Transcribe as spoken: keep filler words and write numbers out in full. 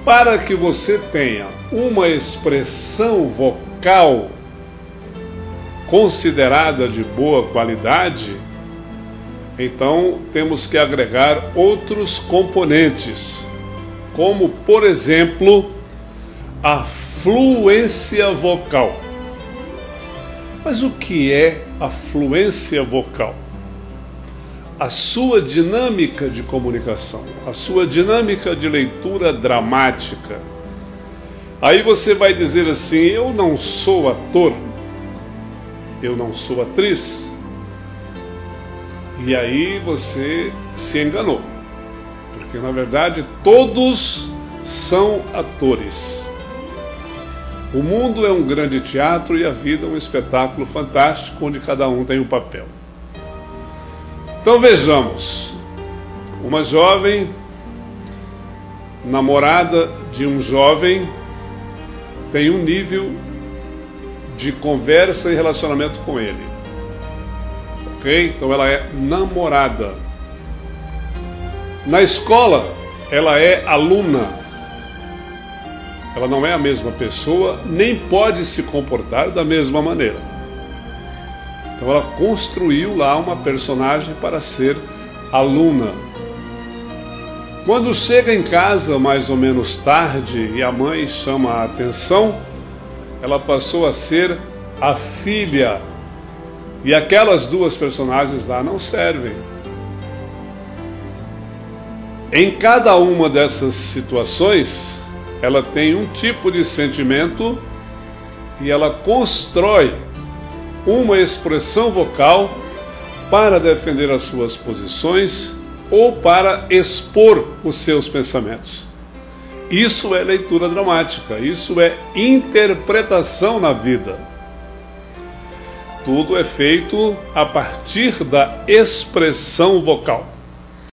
para que você tenha uma expressão vocal considerada de boa qualidade, então temos que agregar outros componentes, como, por exemplo, a fluência vocal. Mas o que é a fluência vocal? A sua dinâmica de comunicação, a sua dinâmica de leitura dramática. Aí você vai dizer assim: eu não sou ator, eu não sou atriz. E aí você se enganou, porque na verdade todos são atores. O mundo é um grande teatro e a vida é um espetáculo fantástico onde cada um tem um papel. Então vejamos, uma jovem, namorada de um jovem, tem um nível de conversa e relacionamento com ele. Ok? Então ela é namorada. Na escola, ela é aluna. Ela não é a mesma pessoa, nem pode se comportar da mesma maneira. Então ela construiu lá uma personagem para ser aluna. Quando chega em casa mais ou menos tarde e a mãe chama a atenção, ela passou a ser a filha. E aquelas duas personagens lá não servem. Em cada uma dessas situações, ela tem um tipo de sentimento e ela constrói uma expressão vocal para defender as suas posições ou para expor os seus pensamentos. Isso é leitura dramática, isso é interpretação na vida. Tudo é feito a partir da expressão vocal.